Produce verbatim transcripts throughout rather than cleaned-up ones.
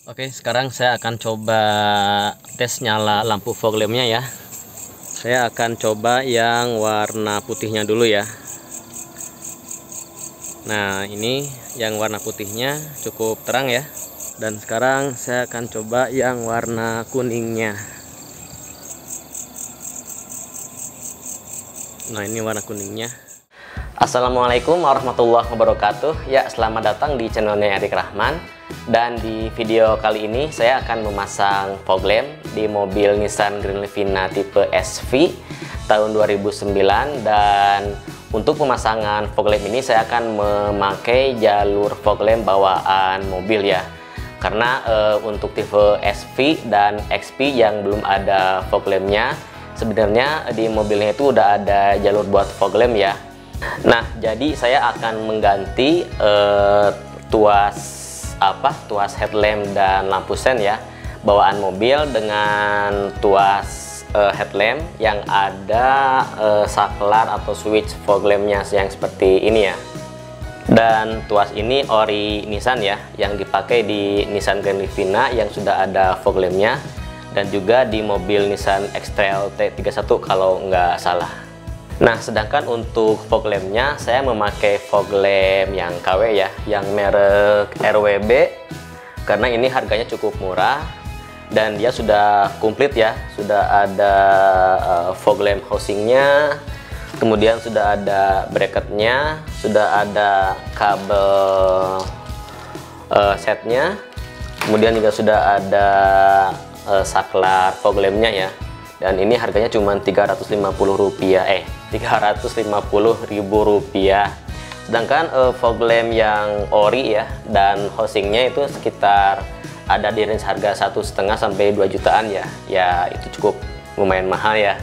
Oke, sekarang saya akan coba tes nyala lampu fog lampnya ya. Saya akan coba yang warna putihnya dulu ya. Nah, ini yang warna putihnya cukup terang ya. Dan sekarang saya akan coba yang warna kuningnya. Nah, ini warna kuningnya. Assalamualaikum warahmatullahi wabarakatuh. Ya, selamat datang di channelnya Erik Rahman. Dan di video kali ini saya akan memasang fog lamp di mobil Nissan Grand Livina tipe S V tahun dua ribu sembilan. Dan untuk pemasangan fog lamp ini saya akan memakai jalur fog lamp bawaan mobil ya. Karena e, untuk tipe S V dan X P yang belum ada fog lampnya, sebenarnya di mobilnya itu udah ada jalur buat fog lamp ya. Nah, jadi saya akan mengganti uh, tuas apa tuas headlamp dan lampu sen ya bawaan mobil dengan tuas uh, headlamp yang ada uh, saklar atau switch fog lampnya yang seperti ini ya. Dan tuas ini ori Nissan ya, yang dipakai di Nissan Grand Livina yang sudah ada fog lampnya, dan juga di mobil Nissan X-Trail T tiga puluh satu kalau nggak salah. Nah, sedangkan untuk fog lampnya saya memakai fog lamp yang K W ya, yang merek R W B, karena ini harganya cukup murah dan dia sudah komplit ya, sudah ada uh, fog lamp housingnya, kemudian sudah ada bracketnya, sudah ada kabel uh, setnya, kemudian juga sudah ada uh, saklar fog lampnya ya. Dan ini harganya cuma tiga ratus lima puluh rupiah, eh tiga ratus lima puluh ribu rupiah. Sedangkan uh, fog lamp yang ori ya dan housingnya itu sekitar ada di range harga satu setengah sampai dua jutaan ya. Ya itu cukup lumayan mahal ya.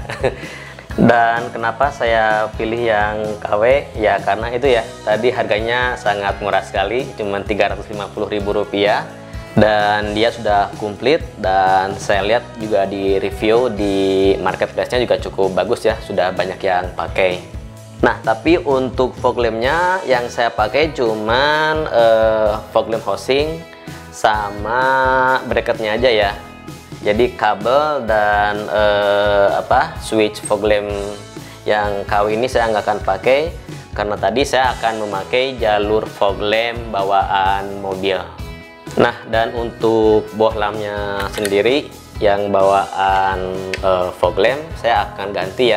Dan kenapa saya pilih yang K W ya, karena itu ya tadi harganya sangat murah sekali, cuma tiga ratus lima puluh ribu rupiah. Dan dia sudah komplit, dan saya lihat juga di review di marketplace-nya juga cukup bagus ya, sudah banyak yang pakai. Nah, tapi untuk fog lampnya yang saya pakai cuman uh, fog lamp housing sama bracketnya aja ya. Jadi kabel dan uh, apa switch fog lamp yang K W ini saya nggak akan pakai, karena tadi saya akan memakai jalur fog lamp bawaan mobil. Nah, dan untuk bohlamnya sendiri yang bawaan uh, fog lamp saya akan ganti ya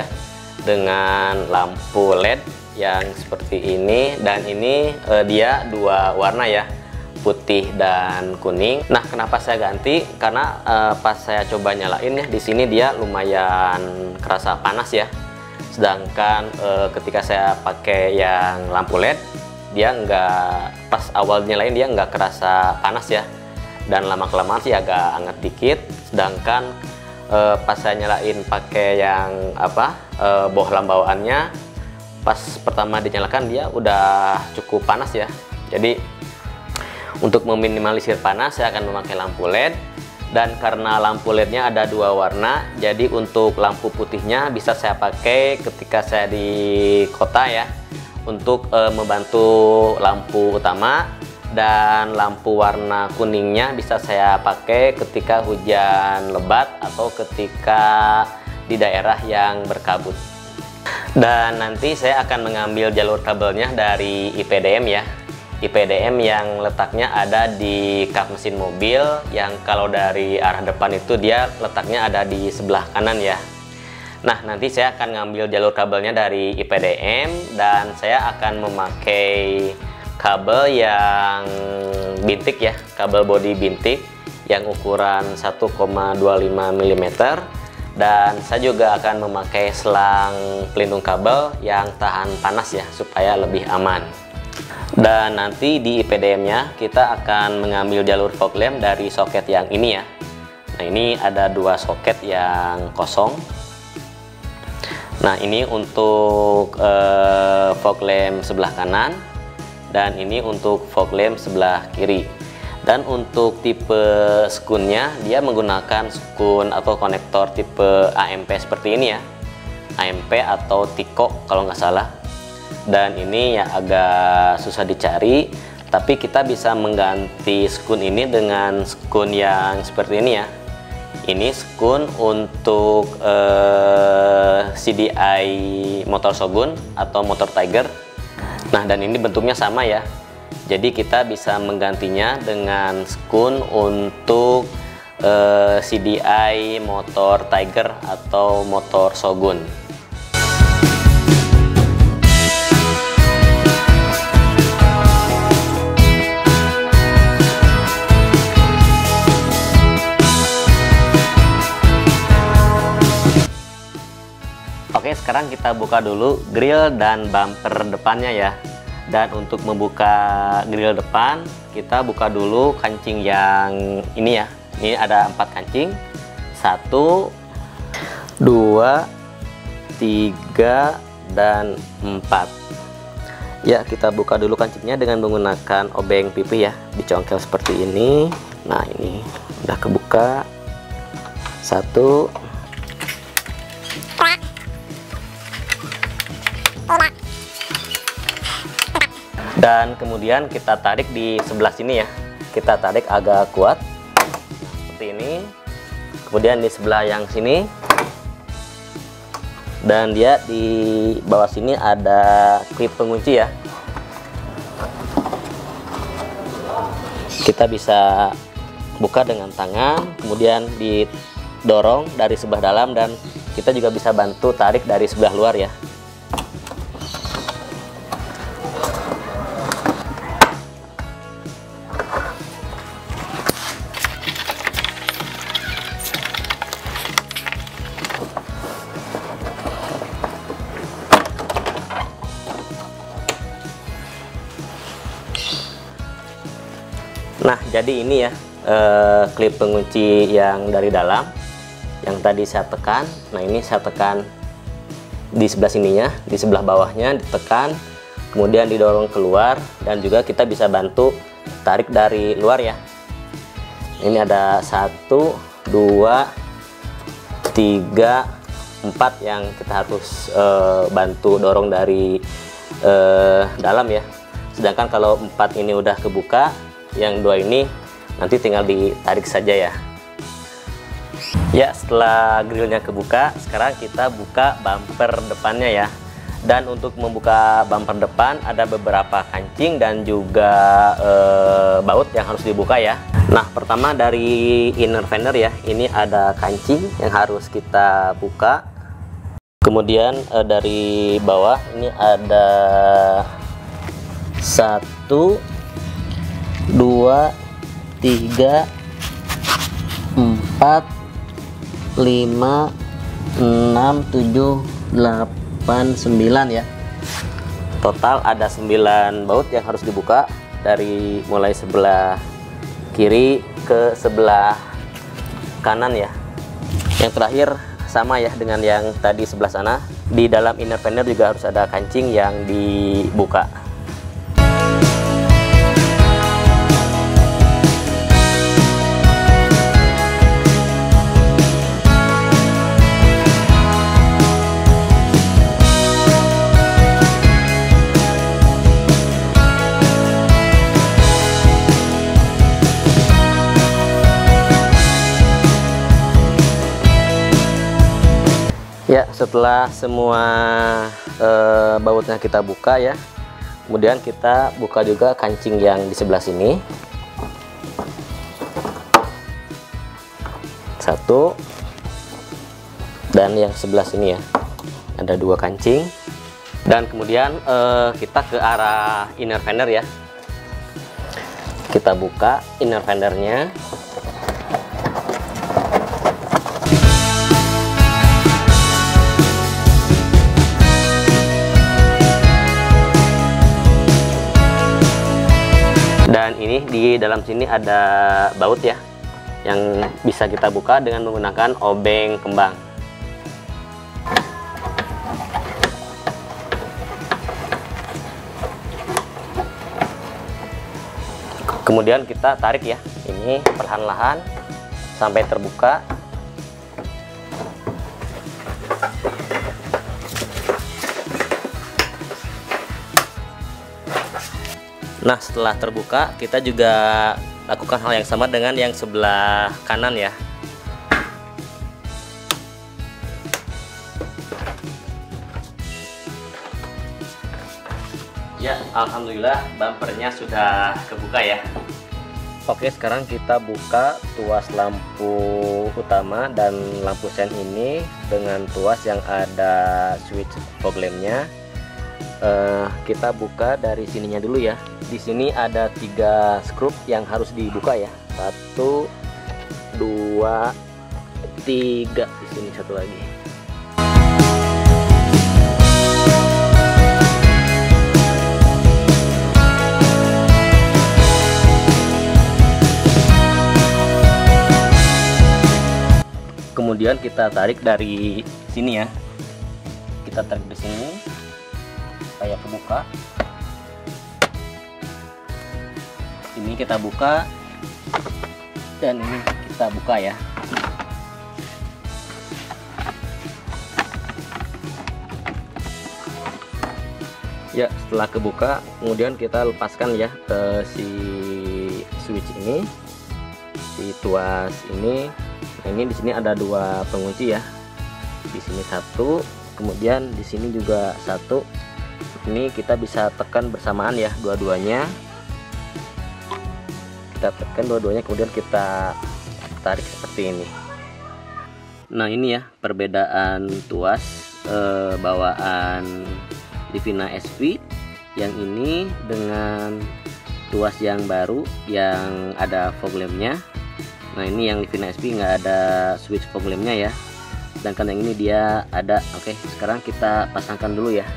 dengan lampu L E D yang seperti ini, dan ini uh, dia dua warna ya, putih dan kuning. Nah, kenapa saya ganti? Karena uh, pas saya coba nyalain ya, di sini dia lumayan kerasa panas ya. Sedangkan uh, ketika saya pakai yang lampu L E D, dia nggak, pas awal nyalain dia nggak kerasa panas ya, dan lama-kelamaan sih agak hangat dikit. Sedangkan e, pas saya nyalain pakai yang apa e, bohlam bawaannya, pas pertama dinyalakan dia udah cukup panas ya. Jadi untuk meminimalisir panas saya akan memakai lampu L E D, dan karena lampu L E D-nya ada dua warna, jadi untuk lampu putihnya bisa saya pakai ketika saya di kota ya, untuk e, membantu lampu utama, dan lampu warna kuningnya bisa saya pakai ketika hujan lebat atau ketika di daerah yang berkabut. Dan nanti saya akan mengambil jalur kabelnya dari I P D M ya, I P D M yang letaknya ada di kap mesin mobil, yang kalau dari arah depan itu dia letaknya ada di sebelah kanan ya. Nah, nanti saya akan ngambil jalur kabelnya dari I P D M, dan saya akan memakai kabel yang bintik ya, kabel bodi bintik yang ukuran satu koma dua lima milimeter, dan saya juga akan memakai selang pelindung kabel yang tahan panas ya, supaya lebih aman. Dan nanti di I P D M-nya kita akan mengambil jalur fog lamp dari soket yang ini ya. Nah, ini ada dua soket yang kosong. Nah, ini untuk uh, fog lamp sebelah kanan, dan ini untuk fog lamp sebelah kiri. Dan untuk tipe skunnya dia menggunakan skun atau konektor tipe A M P seperti ini ya, A M P atau Tico kalau nggak salah. Dan ini ya agak susah dicari, Tapi kita bisa mengganti skun ini dengan skun yang seperti ini ya. Ini skun untuk uh, C D I motor Shogun atau motor Tiger. Nah, dan ini bentuknya sama ya. Jadi kita bisa menggantinya dengan skun untuk uh, C D I motor Tiger atau motor Shogun. Oke, sekarang kita buka dulu grill dan bumper depannya ya. Dan untuk membuka grill depan, kita buka dulu kancing yang ini ya. Ini ada empat kancing. Satu, dua, tiga, dan empat. Ya, kita buka dulu kancingnya dengan menggunakan obeng pipi ya. Dicongkel seperti ini. Nah, ini udah kebuka. Satu. Dan kemudian kita tarik di sebelah sini ya. Kita tarik agak kuat seperti ini. Kemudian di sebelah yang sini. Dan dia di bawah sini ada klip pengunci ya. Kita bisa buka dengan tangan, kemudian didorong dari sebelah dalam, dan kita juga bisa bantu tarik dari sebelah luar ya. Nah, jadi ini ya eh, klip pengunci yang dari dalam yang tadi saya tekan. Nah, ini saya tekan di sebelah sininya, di sebelah bawahnya ditekan, kemudian didorong keluar, dan juga kita bisa bantu tarik dari luar ya. Ini ada satu, dua, tiga, empat yang kita harus eh, bantu dorong dari eh, dalam ya. Sedangkan kalau empat ini udah kebuka, yang dua ini nanti tinggal ditarik saja ya. Ya, setelah grillnya kebuka, sekarang kita buka bumper depannya ya. Dan untuk membuka bumper depan ada beberapa kancing dan juga e, baut yang harus dibuka ya. Nah, pertama dari inner fender ya, ini ada kancing yang harus kita buka. Kemudian e, dari bawah ini ada satu, dua, tiga, empat, lima, enam, tujuh, delapan, sembilan ya. Total ada sembilan baut yang harus dibuka dari mulai sebelah kiri ke sebelah kanan ya. Yang terakhir sama ya dengan yang tadi sebelah sana. Di dalam inner fender juga harus ada kancing yang dibuka. Ya, setelah semua e, bautnya kita buka ya, kemudian kita buka juga kancing yang di sebelah sini. Satu, dan yang sebelah sini ya, ada dua kancing. Dan kemudian e, kita ke arah inner fender ya. Kita buka inner fendernya. Dan ini di dalam sini ada baut ya, yang bisa kita buka dengan menggunakan obeng kembang. Kemudian kita tarik ya, ini perlahan-lahan sampai terbuka. Nah, setelah terbuka, kita juga lakukan hal yang sama dengan yang sebelah kanan ya. Ya, alhamdulillah bumpernya sudah kebuka ya. Oke, sekarang kita buka tuas lampu utama dan lampu sen ini dengan tuas yang ada switch fog lampnya. Uh, kita buka dari sininya dulu ya. Di sini ada tiga skrup yang harus dibuka ya. Satu, dua, tiga. Di sini satu lagi. Kemudian kita tarik dari sini ya. Kita tarik di sini supaya kebuka. Ini kita buka dan ini kita buka ya. Ya, setelah kebuka, kemudian kita lepaskan ya ke si switch ini, si tuas ini. Nah, ini di sini ada dua pengunci ya. Di sini satu, kemudian di sini juga satu. Ini kita bisa tekan bersamaan ya, dua-duanya. Kita tekan dua-duanya, kemudian kita tarik seperti ini. Nah, ini ya perbedaan tuas eh, bawaan Livina S V yang ini dengan tuas yang baru yang ada fog lampnya. Nah, ini yang Livina S V nggak ada switch fog lampnya ya, sedangkan yang ini dia ada. Oke, sekarang kita pasangkan dulu ya.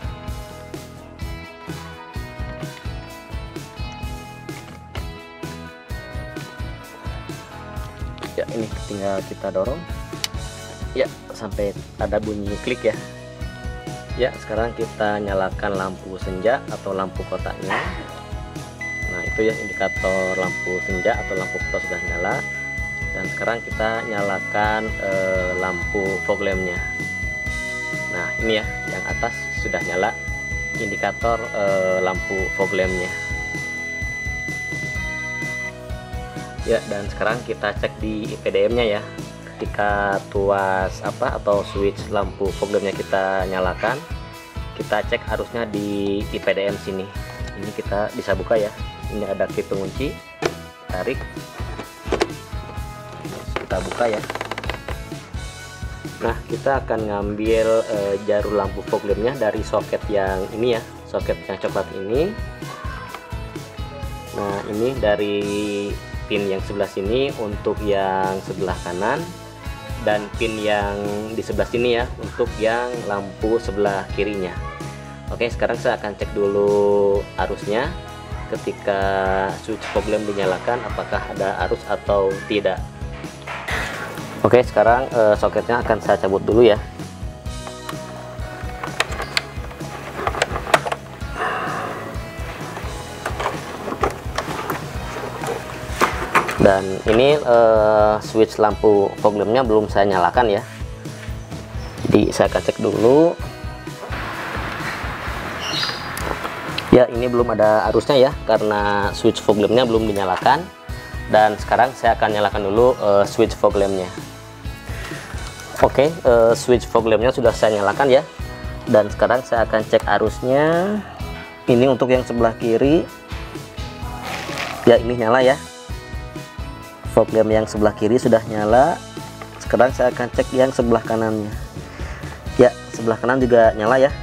Ya, ini tinggal kita dorong ya sampai ada bunyi klik ya. Ya, sekarang kita nyalakan lampu senja atau lampu kotaknya. Nah, itu ya indikator lampu senja atau lampu kotak sudah nyala. Dan sekarang kita nyalakan eh, lampu fog lampnya. Nah, ini ya yang atas sudah nyala indikator eh, lampu fog lampnya. Ya, dan sekarang kita cek di I P D M-nya ya. Ketika tuas apa atau switch lampu fog lampnya kita nyalakan, kita cek arusnya di I P D M sini. Ini kita bisa buka ya. Ini ada key pengunci, tarik, kita buka ya. Nah, kita akan ngambil e, jarum lampu fog lampnya dari soket yang ini ya, soket yang coklat ini. Nah, ini dari pin yang sebelah sini untuk yang sebelah kanan, dan pin yang di sebelah sini ya untuk yang lampu sebelah kirinya. Oke, sekarang saya akan cek dulu arusnya. Ketika switch fog lamp dinyalakan, apakah ada arus atau tidak. Oke, sekarang eh, soketnya akan saya cabut dulu ya. Dan ini eh, switch lampu fog lampnya belum saya nyalakan ya. Jadi saya akan cek dulu. Ya, ini belum ada arusnya ya karena switch fog lampnya belum dinyalakan. Dan sekarang saya akan nyalakan dulu uh, switch fog lampnya. Oke, uh, switch fog lampnya sudah saya nyalakan ya. Dan sekarang saya akan cek arusnya. Ini untuk yang sebelah kiri. Ya, ini nyala ya. Fog lamp yang sebelah kiri sudah nyala. Sekarang saya akan cek yang sebelah kanannya. Ya, sebelah kanan juga nyala ya.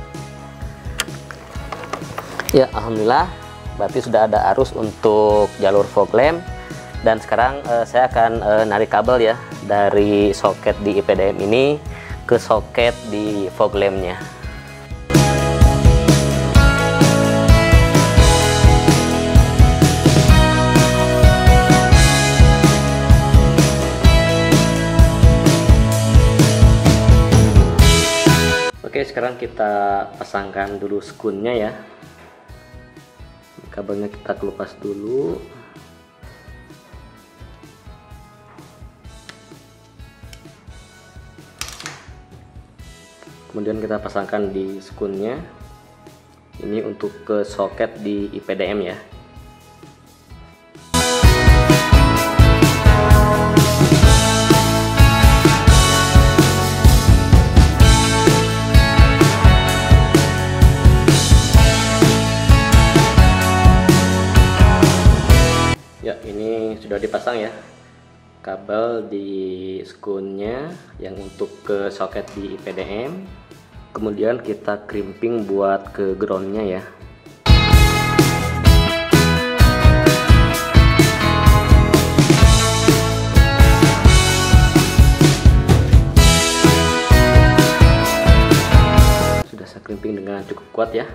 Ya, alhamdulillah berarti sudah ada arus untuk jalur fog lamp. Dan sekarang eh, saya akan eh, narik kabel ya dari soket di I P D M ini ke soket di fog lampnya. Oke, sekarang kita pasangkan dulu skunnya ya. Kabelnya kita kelupas dulu. Kemudian kita pasangkan di skunnya. Ini untuk ke soket di I P D M ya. Ya, ini sudah dipasang ya kabel di skunnya yang untuk ke soket di I P D M. Kemudian kita crimping buat ke groundnya ya. Sudah saya crimping dengan cukup kuat ya.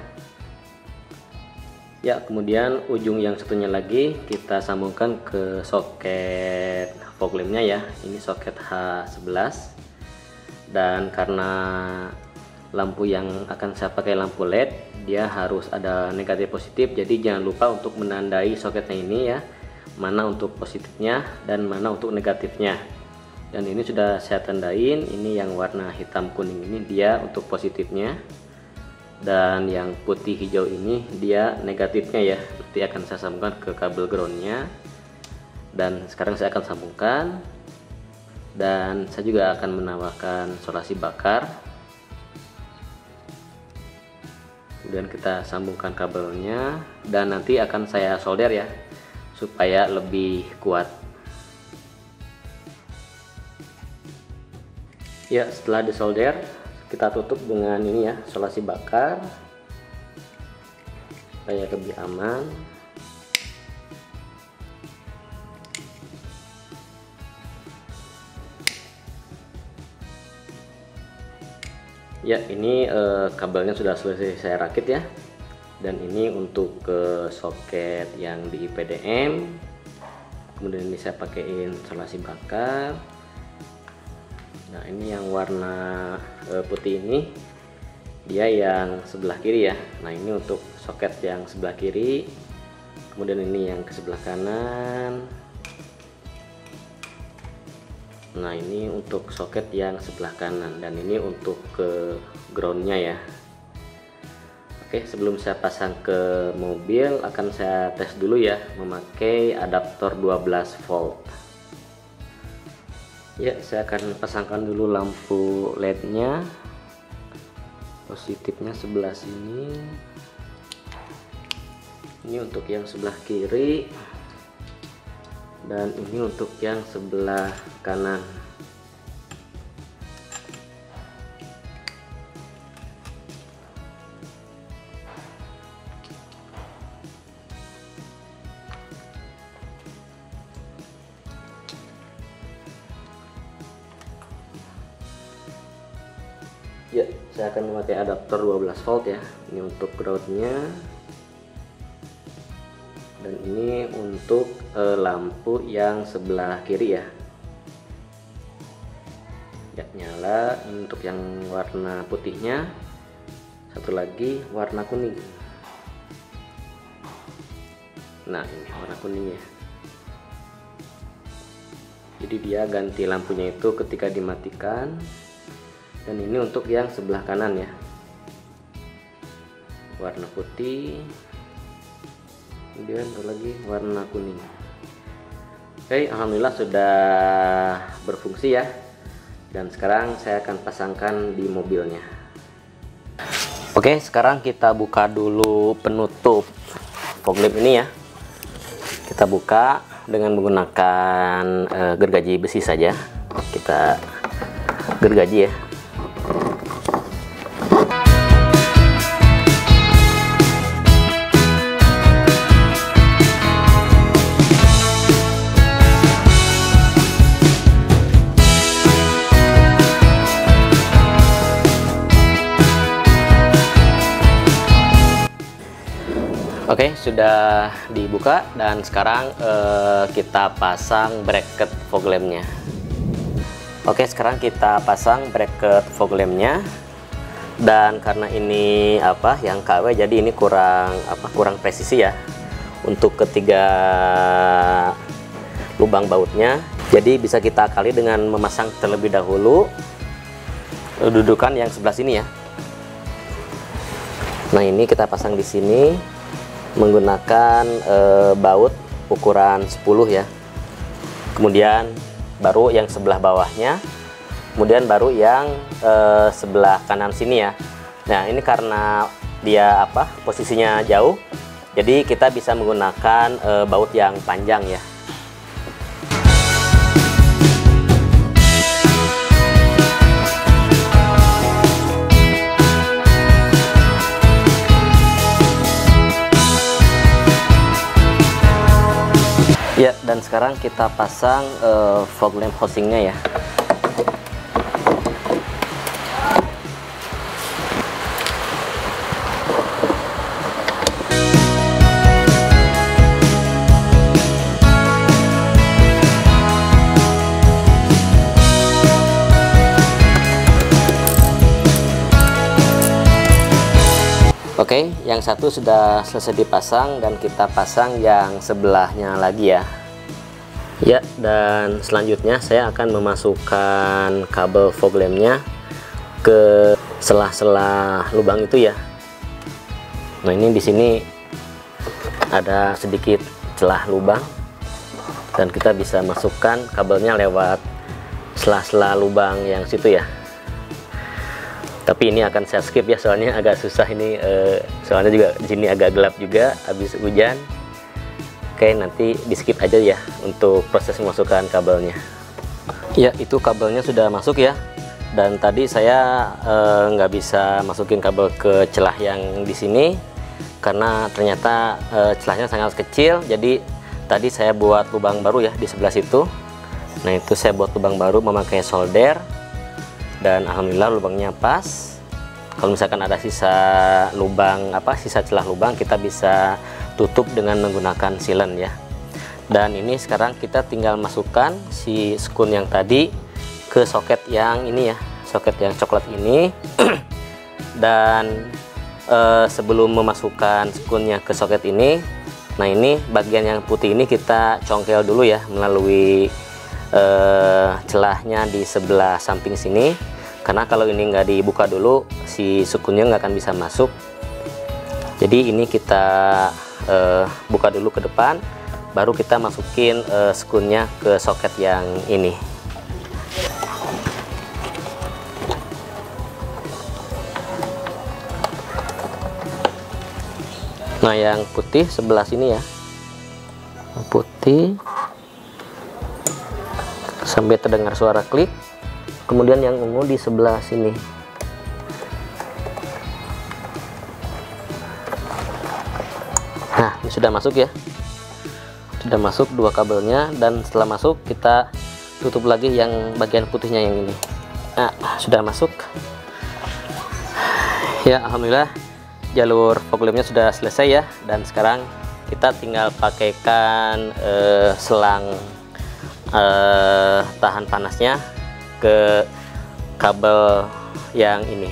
Ya, kemudian ujung yang satunya lagi kita sambungkan ke soket fog lampnya ya. Ini soket H sebelas. Dan karena lampu yang akan saya pakai lampu L E D, dia harus ada negatif positif. Jadi jangan lupa untuk menandai soketnya ini ya, mana untuk positifnya dan mana untuk negatifnya. Dan ini sudah saya tandain. Ini yang warna hitam kuning ini dia untuk positifnya. Dan yang putih hijau ini dia negatifnya ya. Nanti akan saya sambungkan ke kabel groundnya. Dan sekarang saya akan sambungkan. Dan saya juga akan menambahkan solasi bakar. Kemudian kita sambungkan kabelnya. Dan nanti akan saya solder ya, supaya lebih kuat. Ya, setelah disolder, kita tutup dengan ini ya, solasi bakar supaya lebih aman. Ya, ini eh, kabelnya sudah selesai saya rakit ya. Dan ini untuk ke soket yang di I P D M. Kemudian ini saya pakaiin solasi bakar. Nah, ini yang warna e, putih ini dia yang sebelah kiri ya. Nah, ini untuk soket yang sebelah kiri. Kemudian ini yang ke sebelah kanan. Nah, ini untuk soket yang sebelah kanan. Dan ini untuk ke groundnya ya. Oke, sebelum saya pasang ke mobil akan saya tes dulu ya memakai adaptor dua belas volt. Ya, saya akan pasangkan dulu lampu L E D-nya. Positifnya sebelah sini. Ini untuk yang sebelah kiri. Dan ini untuk yang sebelah kanan. Ya, saya akan memakai adaptor dua belas volt ya. Ini untuk groundnya. Dan ini untuk eh, lampu yang sebelah kiri ya. Ya, nyala. Ini untuk yang warna putihnya. Satu lagi warna kuning. Nah, ini warna kuning ya. Jadi dia ganti lampunya itu ketika dimatikan. Dan ini untuk yang sebelah kanan ya, warna putih, kemudian satu lagi warna kuning. Oke, alhamdulillah sudah berfungsi ya. Dan sekarang saya akan pasangkan di mobilnya. Oke, sekarang kita buka dulu penutup fog lamp ini ya. Kita buka dengan menggunakan uh, gergaji besi saja. Kita gergaji ya. Oke, sudah dibuka dan sekarang eh, kita pasang bracket fog lampnya. Oke, sekarang kita pasang bracket fog lampnya. Dan karena ini apa yang K W, jadi ini kurang apa kurang presisi ya untuk ketiga lubang bautnya. Jadi bisa kita kali dengan memasang terlebih dahulu dudukan yang sebelah sini ya. Nah, ini kita pasang di sini menggunakan e, baut ukuran sepuluh ya. Kemudian baru yang sebelah bawahnya, kemudian baru yang e, sebelah kanan sini ya. Nah, ini karena dia apa posisinya jauh, jadi kita bisa menggunakan e, baut yang panjang ya. Ya, dan sekarang kita pasang uh, fog lamp housingnya ya. Oke, yang satu sudah selesai dipasang dan kita pasang yang sebelahnya lagi ya. Ya, dan selanjutnya saya akan memasukkan kabel fog lampnya ke sela-sela lubang itu ya. Nah, ini di sini ada sedikit celah lubang dan kita bisa masukkan kabelnya lewat sela-sela lubang yang situ ya. Tapi ini akan saya skip ya, soalnya agak susah ini, eh, soalnya juga di sini agak gelap juga habis hujan. Oke, nanti di skip aja ya untuk proses memasukkan kabelnya. Ya, itu kabelnya sudah masuk ya. Dan tadi saya eh, nggak bisa masukin kabel ke celah yang di sini karena ternyata eh, celahnya sangat kecil. Jadi tadi saya buat lubang baru ya di sebelah situ. Nah, itu saya buat lubang baru memakai solder. Dan alhamdulillah lubangnya pas. Kalau misalkan ada sisa lubang apa sisa celah lubang, kita bisa tutup dengan menggunakan silen ya. Dan ini sekarang kita tinggal masukkan si skun yang tadi ke soket yang ini ya, soket yang coklat ini. Dan eh, sebelum memasukkan skunnya ke soket ini, nah ini bagian yang putih ini kita congkel dulu ya melalui eh, celahnya di sebelah samping sini. Karena kalau ini nggak dibuka dulu, si sukunnya nggak akan bisa masuk. Jadi ini kita uh, buka dulu ke depan, baru kita masukin uh, sukunnya ke soket yang ini. Nah, yang putih sebelah sini ya, putih sampai terdengar suara klik. Kemudian yang ungu di sebelah sini. Nah, ini sudah masuk ya. Sudah masuk dua kabelnya, dan setelah masuk kita tutup lagi yang bagian putihnya yang ini. Nah, sudah masuk. Ya, alhamdulillah jalur fog lampnya sudah selesai ya, dan sekarang kita tinggal pakaikan eh, selang eh, tahan panasnya ke kabel yang ini.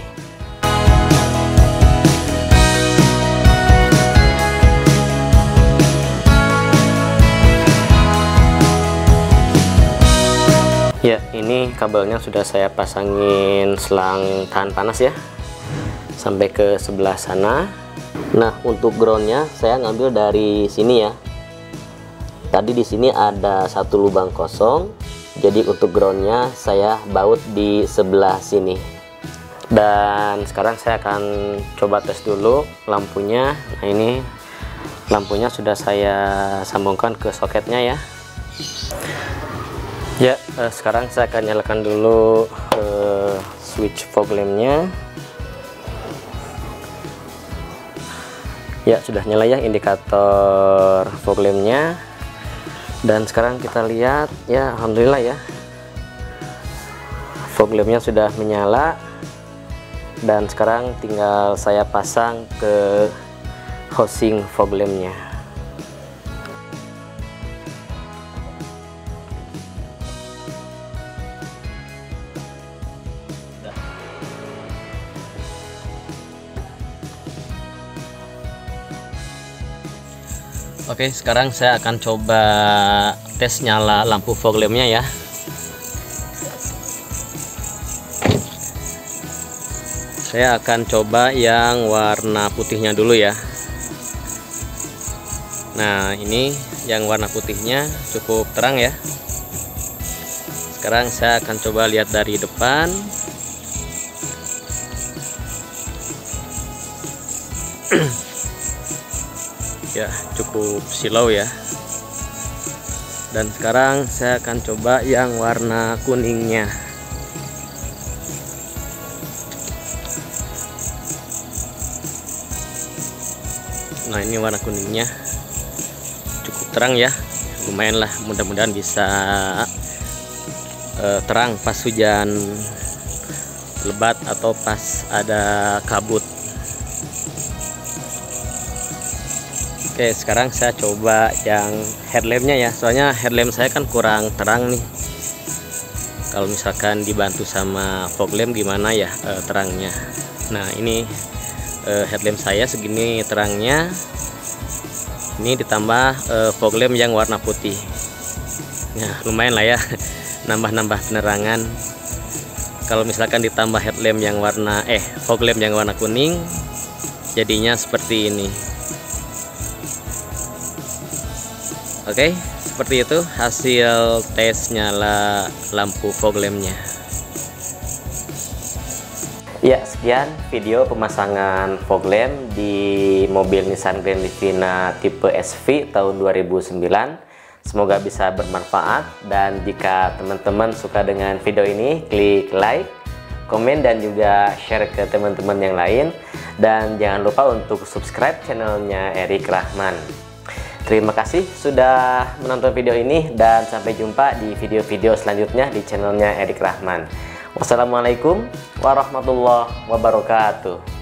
Ya, ini kabelnya sudah saya pasangin selang tahan panas ya sampai ke sebelah sana. Nah, untuk groundnya saya ngambil dari sini ya. Tadi di sini ada satu lubang kosong. Jadi untuk groundnya saya baut di sebelah sini. Dan sekarang saya akan coba tes dulu lampunya. Nah, ini lampunya sudah saya sambungkan ke soketnya ya. Ya, eh, sekarang saya akan nyalakan dulu eh, switch fog lampnya. Ya, sudah nyala ya indikator fog lampnya. Dan sekarang kita lihat ya, alhamdulillah ya, fog lampnya sudah menyala. Dan sekarang tinggal saya pasang ke housing fog lampnya. Oke, sekarang saya akan coba tes nyala lampu fog lampnya ya. Saya akan coba yang warna putihnya dulu ya. Nah, ini yang warna putihnya cukup terang ya. Sekarang saya akan coba lihat dari depan. Ya, cukup silau ya. Dan sekarang saya akan coba yang warna kuningnya. Nah, ini warna kuningnya cukup terang ya, lumayan lah, mudah-mudahan bisa uh, terang pas hujan lebat atau pas ada kabut. Oke, sekarang saya coba yang headlampnya ya, soalnya headlamp saya kan kurang terang nih. Kalau misalkan dibantu sama fog lamp gimana ya uh, terangnya. Nah, ini uh, headlamp saya segini terangnya. Ini ditambah uh, fog lamp yang warna putih. Ya, lumayan lah ya, nambah-nambah penerangan. Kalau misalkan ditambah headlamp yang warna eh fog lamp yang warna kuning, jadinya seperti ini. Oke, seperti itu hasil tes nyala lampu fog lampnya. Ya, sekian video pemasangan fog lamp di mobil Nissan Grand Livina tipe S V tahun dua ribu sembilan. Semoga bisa bermanfaat, dan jika teman-teman suka dengan video ini, klik like, komen, dan juga share ke teman-teman yang lain. Dan jangan lupa untuk subscribe channelnya Erik Rahman. Terima kasih sudah menonton video ini, dan sampai jumpa di video-video selanjutnya di channelnya Erik Rahman. Wassalamualaikum warahmatullahi wabarakatuh.